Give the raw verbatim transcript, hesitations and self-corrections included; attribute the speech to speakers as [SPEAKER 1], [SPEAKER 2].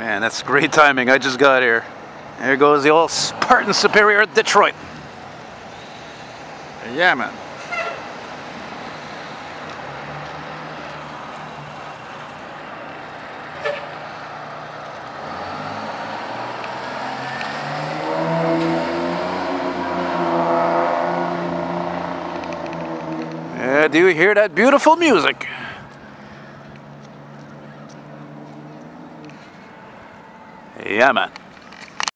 [SPEAKER 1] Man, that's great timing. I just got here. There goes the old Spartan Superior at Detroit. Yeah, man. Yeah, do you hear that beautiful music? Yeah, man.